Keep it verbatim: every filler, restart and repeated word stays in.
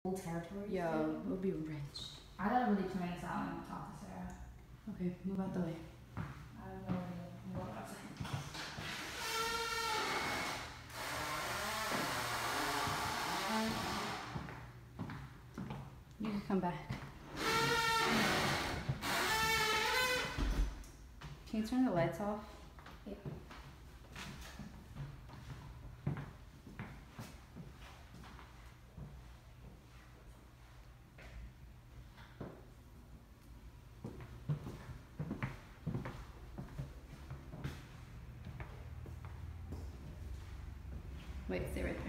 Old territory. Yeah, we'll be rich. I gotta really turn this out and talk to Sarah. Okay, move out the way. I have no idea what I was saying. You can come back. Can you turn the lights off? Yeah. Wait, stay right there.